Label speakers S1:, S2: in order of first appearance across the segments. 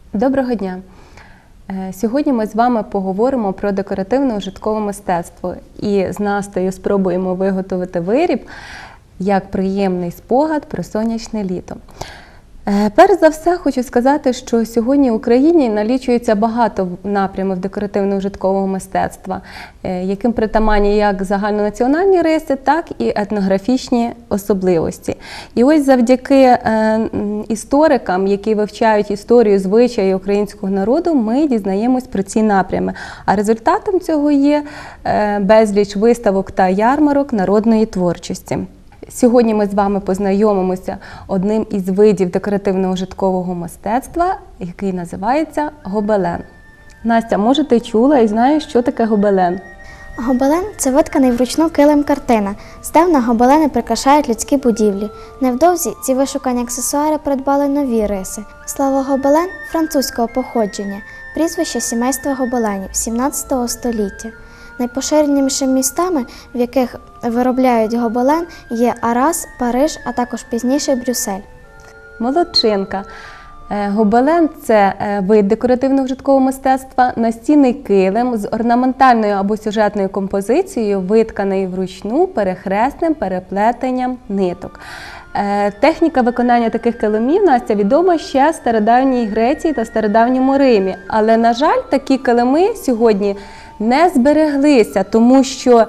S1: Доброго дня! Сьогодні ми з вами поговоримо про декоративно-ужиткове мистецтво і з Настею спробуємо виготовити виріб як приємний спогад про сонячне літо. Перш за все хочу сказати, що сьогодні в Україні налічується багато напрямів декоративно-ужиткового мистецтва, яким притаманні як загальнонаціональні риси, так і етнографічні особливості. І ось завдяки історикам, які вивчають історію, звичаї українського народу, ми дізнаємось про ці напрями. А результатом цього є безліч виставок та ярмарок народної творчості. Сьогодні ми з вами познайомимося одним із видів декоративно-ужиткового мистецтва, який називається гобелен. Настя, може ти чула і знаєш, що таке гобелен?
S2: Гобелен – це витканий вручну килим-картина. Здавна гобелени прикрашають людські будівлі. Невдовзі ці вишукані аксесуари придбали нові риси. Слово «гобелен» – французького походження, прізвище сімейства гобеленів 17 століття. Найпоширенішими містами, в яких виробляють гобелен, є Арас, Париж, а також пізніше Брюссель.
S1: Молодчинка! Гобелен – це вид декоративно-ужиткового мистецтва, настінний килим з орнаментальною або сюжетною композицією, витканий вручну перехресним переплетенням ниток. Техніка виконання таких килимів, Настя, відома ще в стародавній Греції та стародавньому Римі. Але, на жаль, такі килими сьогодні не збереглися, тому що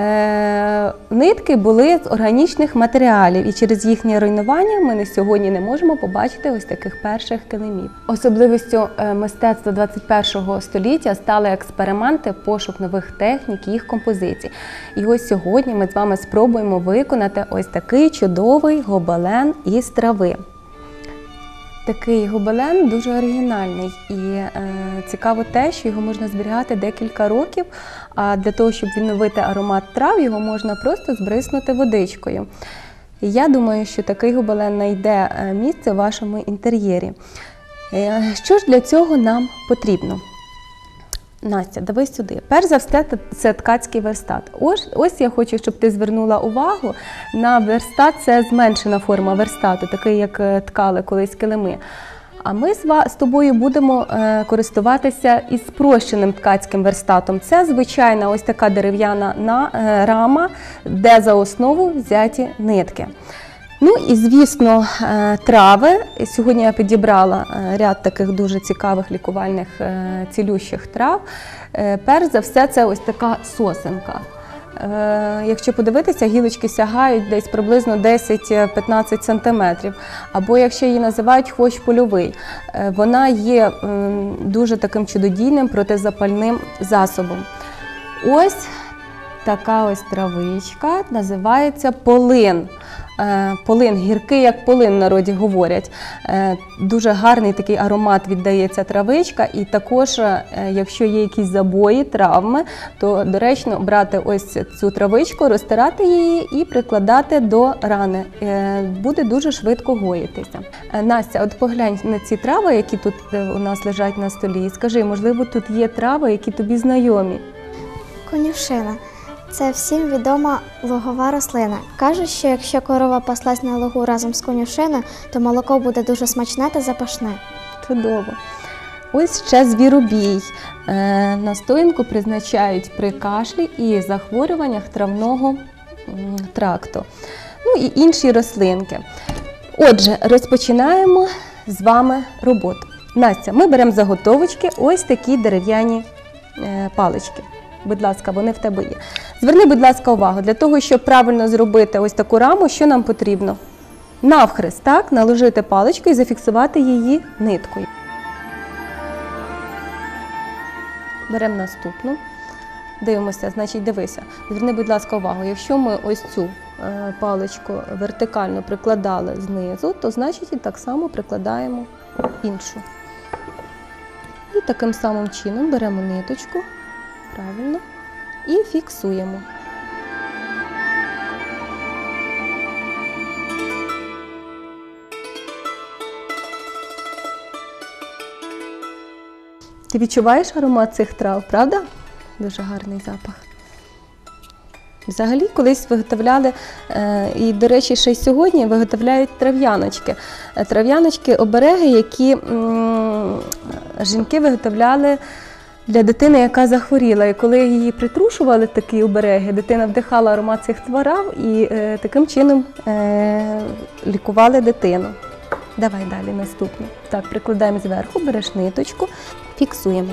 S1: нитки були з органічних матеріалів, і через їхнє руйнування ми на сьогодні не можемо побачити ось таких перших килимів. Особливістю мистецтва 21 століття стали експерименти, пошук нових технік, їх композицій. І ось сьогодні ми з вами спробуємо виконати ось такий чудовий гобелен із трави. Такий гобелен дуже оригінальний і цікаво те, що його можна зберігати декілька років, а для того, щоб відновити аромат трав, його можна просто збриснути водичкою. І я думаю, що такий гобелен знайде місце в вашому інтер'єрі. Що ж для цього нам потрібно? Настя, дивись сюди. Перш за все, це ткацький верстат. Ось я хочу, щоб ти звернула увагу на верстат. Це зменшена форма верстату, такий, як ткали колись килими. А ми з тобою будемо користуватися із спрощеним ткацьким верстатом. Це звичайна ось така дерев'яна рама, де за основу взяті нитки. Ну і, звісно, трави. Сьогодні я підібрала ряд таких дуже цікавих лікувальних цілющих трав. Перш за все, це ось така сосенка. Якщо подивитися, гілочки сягають десь приблизно 10-15 см. Або, якщо її називають хвощ польовий, вона є дуже таким чудодійним протизапальним засобом. Ось така ось травичка, називається полин. Полин, гіркий, як полин в народі говорять. Дуже гарний такий аромат віддає ця травичка. І також, якщо є якісь забої, травми, то доречно брати ось цю травичку, розтирати її і прикладати до рани. Буде дуже швидко гоїтися. Настя, от поглянь на ці трави, які тут у нас лежать на столі. І скажи, можливо, тут є трави, які тобі знайомі?
S2: Конюшина. Це всім відома лугова рослина. Кажуть, що якщо корова паслась на лугу разом з конюшиною, то молоко буде дуже смачне та запашне.
S1: Чудово. Ось ще звіробій. Настоянку призначають при кашлі і захворюваннях травного тракту. Ну і інші рослинки. Отже, розпочинаємо з вами роботу. Настя, ми беремо заготовочки ось такі дерев'яні палички. Будь ласка, вони в тебе є. Зверни, будь ласка, увагу. Для того, щоб правильно зробити ось таку раму, що нам потрібно? Навхрест, так, наложити паличку і зафіксувати її ниткою. Беремо наступну. Дивимося, значить, дивися. Зверни, будь ласка, увагу. Якщо ми ось цю паличку вертикально прикладали знизу, то, значить, і так само прикладаємо іншу. І таким самим чином беремо ниточку. Правильно. І фіксуємо. Ти відчуваєш аромат цих трав, правда? Дуже гарний запах. Взагалі колись виготовляли, і, до речі, ще й сьогодні виготовляють трав'яночки. Трав'яночки – обереги, які жінки виготовляли для дитини, яка захворіла. І коли її притрушували, такі обереги, дитина вдихала аромат цих трав і таким чином лікували дитину. Давай далі наступне. Так, прикладаємо зверху, береш ниточку, фіксуємо.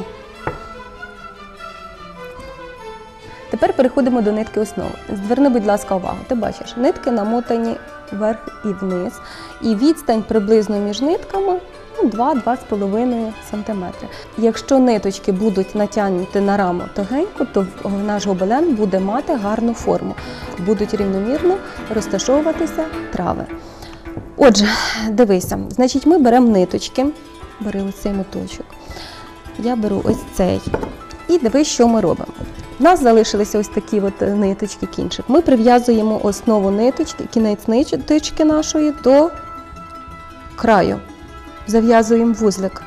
S1: Тепер переходимо до нитки основи. Зверни, будь ласка, увагу. Ти бачиш, нитки намотані вверх і вниз. І відстань приблизно між нитками 2-2,5 см. Якщо ниточки будуть натягнуті на раму тугенько, то наш гобелен буде мати гарну форму. Будуть рівномірно розташовуватися трави. Отже, дивися, значить ми беремо ниточки, бери ось цей моточок, я беру ось цей і дивись, що ми робимо. У нас залишилися ось такі от ниточки, кінчик. Ми прив'язуємо основу ниточки, кінець ниточки нашої до краю. Зав'язуємо вузлик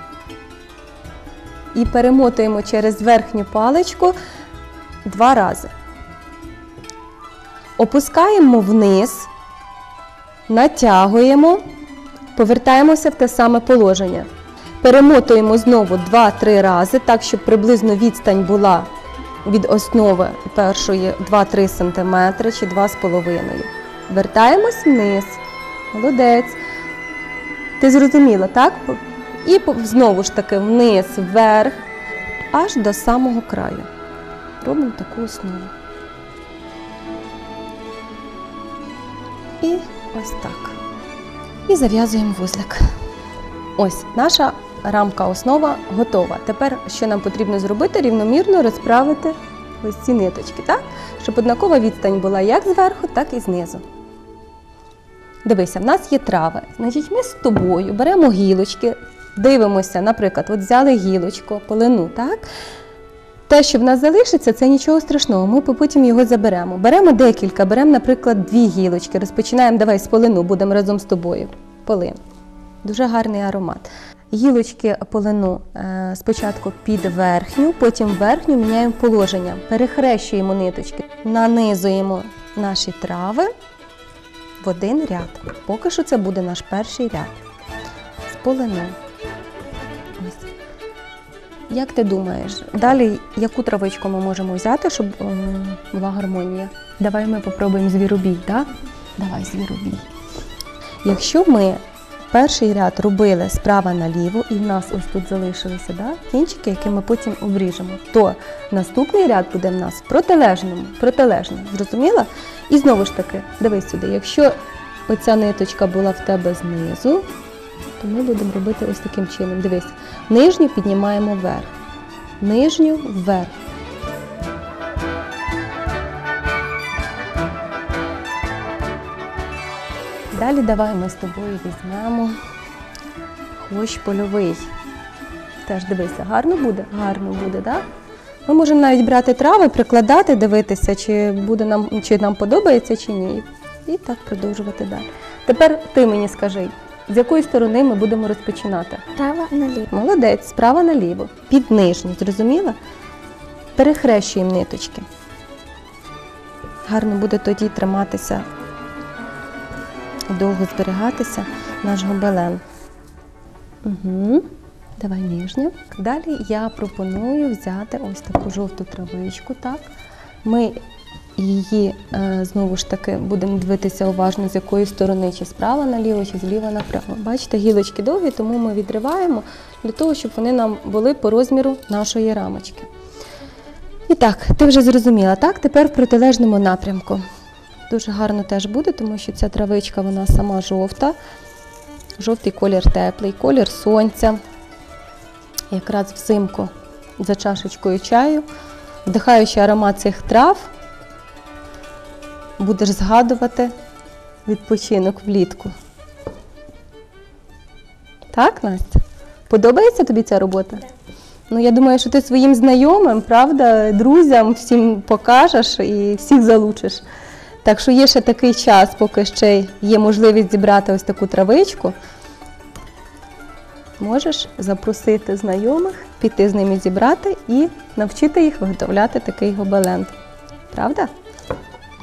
S1: і перемотуємо через верхню паличку 2 рази. Опускаємо вниз, натягуємо, повертаємося в те саме положення. Перемотуємо знову 2-3 рази, так, щоб приблизно відстань була від основи першої 2-3 см чи 2,5 см. Вертаємось вниз. Молодець. Ти зрозуміла, так? І знову ж таки вниз, вверх, аж до самого краю. Робимо таку основу. І ось так. І зав'язуємо вузлик. Ось наша рамка-основа готова. Тепер, що нам потрібно зробити? Рівномірно розправити ось ці ниточки, так? Щоб однакова відстань була як зверху, так і знизу. Дивися, в нас є трави. Значить, ми з тобою беремо гілочки, дивимося, наприклад, от взяли гілочку, полину, так? Те, що в нас залишиться, це нічого страшного, ми потім його заберемо. Беремо декілька, беремо, наприклад, 2 гілочки, розпочинаємо, давай з полину, будемо разом з тобою. Полин. Дуже гарний аромат. Гілочки полину спочатку під верхню, потім верхню міняємо положення. Перехрещуємо ниточки, нанизуємо наші трави в один ряд. Поки що це буде наш перший ряд з полину. Ось. Як ти думаєш, далі яку травичку ми можемо взяти, щоб була гармонія? Давай ми попробуємо звіробій, так? Давай звіробій. Якщо ми перший ряд робили справа наліво, і в нас ось тут залишилися кінчики, які ми потім обріжемо, то наступний ряд буде в нас протилежним. Зрозуміла? І знову ж таки, дивись сюди, якщо оця ниточка була в тебе знизу, то ми будемо робити ось таким чином. Дивись, нижню піднімаємо вверх, нижню вверх. Далі давай ми з тобою візьмемо хвощ польовий. Теж дивися, гарно буде? Гарно буде, так? Ми можемо навіть брати трави, прикладати, дивитися, чи нам подобається, чи ні. І так продовжувати далі. Тепер ти мені скажи, з якої сторони ми будемо розпочинати?
S2: Справа наліво.
S1: Молодець, справа наліво. Під нижню, зрозуміла? Перехрещуємо ниточки. Гарно буде тоді триматися, довго зберігатися наш гобелен. Угу. Давай нижню. Далі я пропоную взяти ось таку жовту травичку. Так? Ми її, знову ж таки, будемо дивитися уважно, з якої сторони, чи справа наліво, чи зліва направо. Бачите, гілочки довгі, тому ми відриваємо, для того, щоб вони нам були по розміру нашої рамочки. І так, ти вже зрозуміла, так? Тепер в протилежному напрямку. Дуже гарно теж буде, тому що ця травичка, вона сама жовта. Жовтий колір теплий, колір сонця. Якраз взимку за чашечкою чаю, вдихаючи аромат цих трав, будеш згадувати відпочинок влітку. Так, Настя? Подобається тобі ця робота? Ну, я думаю, що ти своїм знайомим, правда, друзям всім покажеш і всіх залучиш. Так що є ще такий час, поки ще є можливість зібрати ось таку травичку. Можеш запросити знайомих, піти з ними зібрати і навчити їх виготовляти такий гобелен. Правда?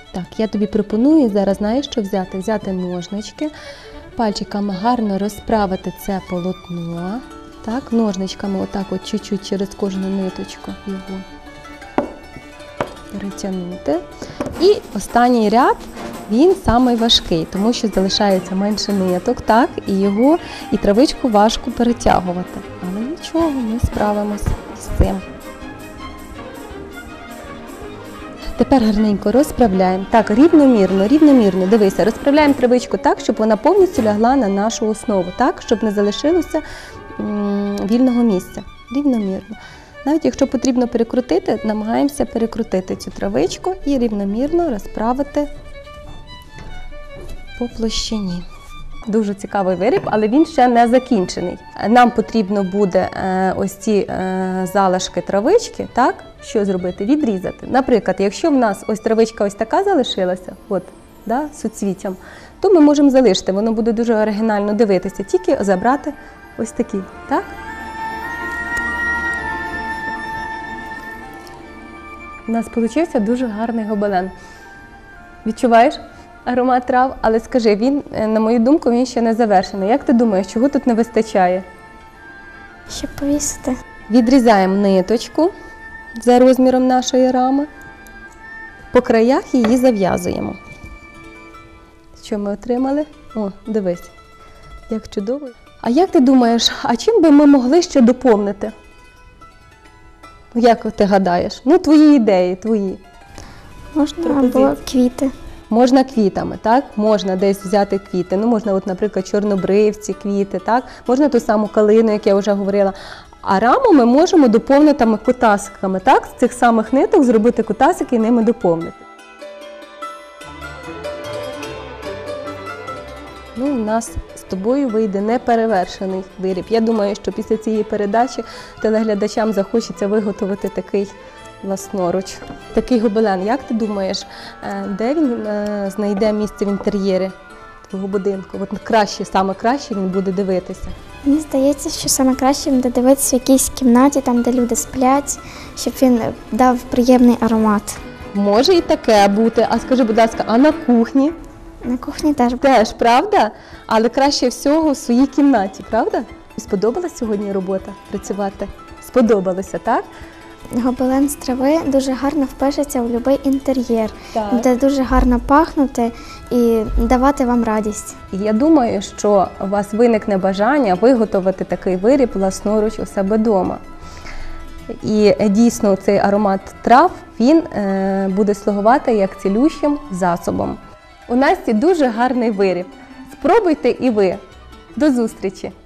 S1: Так, я тобі пропоную зараз, знаєш, що взяти? Взяти ножнички, пальчиками гарно розправити це полотно. Так, ножничками отак от чуть-чуть через кожну ниточку його перетягнути. І останній ряд, він самий важкий, тому що залишається менше ниток, так, і травичку важко перетягувати. Але нічого, ми справимось з цим. Тепер гарненько розправляємо. Так, рівномірно. Дивися, розправляємо травичку так, щоб вона повністю лягла на нашу основу, так, щоб не залишилося вільного місця. Рівномірно. Навіть якщо потрібно перекрутити, намагаємося перекрутити цю травичку і рівномірно розправити по площині. Дуже цікавий виріб, але він ще не закінчений. Нам потрібно буде ось ці залишки травички, так, що зробити? Відрізати. Наприклад, якщо в нас ось травичка ось така залишилася, от, да, суцвіттям, то ми можемо залишити, воно буде дуже оригінально дивитися, тільки забрати ось такі, так? У нас вийшов дуже гарний гобелен. Відчуваєш аромат трав? Але скажи, він, на мою думку, він ще не завершений. Як ти думаєш, чого тут не вистачає?
S2: Щоб повісити.
S1: Відрізаємо ниточку за розміром нашої рами. По краях її зав'язуємо. Що ми отримали? О, дивись, як чудово. А як ти думаєш, а чим би ми могли ще доповнити? Як ти гадаєш? Ну, твої ідеї, твої.
S2: Можна або квіти.
S1: Можна квітами, так? Можна десь взяти квіти. Ну, можна, от, наприклад, чорнобривці, квіти, так? Можна ту саму калину, як я вже говорила. А раму ми можемо доповнити кутасиками, так? З цих самих ниток зробити кутасики і ними доповнити. Ну, у нас з тобою вийде неперевершений виріб. Я думаю, що після цієї передачі телеглядачам захочеться виготовити такий власноруч. Такий гобелен, як ти думаєш, де він знайде місце в інтер'єрі твого будинку? От краще, саме краще він буде дивитися.
S2: Мені здається, що саме краще буде дивитися в якійсь кімнаті, там, де люди сплять, щоб він дав приємний аромат.
S1: Може і таке бути. А скажи, будь ласка, а на кухні?
S2: На кухні теж.
S1: Теж, правда? Але краще всього в своїй кімнаті, правда? Сподобалась сьогодні робота працювати? Сподобалося, так?
S2: Гобелен з трави дуже гарно впишеться в будь-який інтер'єр,
S1: Так.
S2: буде дуже гарно пахнути і давати вам радість.
S1: І я думаю, що у вас виникне бажання виготовити такий виріб власноруч у себе вдома. І дійсно цей аромат трав, він буде слугувати як цілющим засобом. У Насті дуже гарний виріб. Спробуйте і ви. До зустрічі!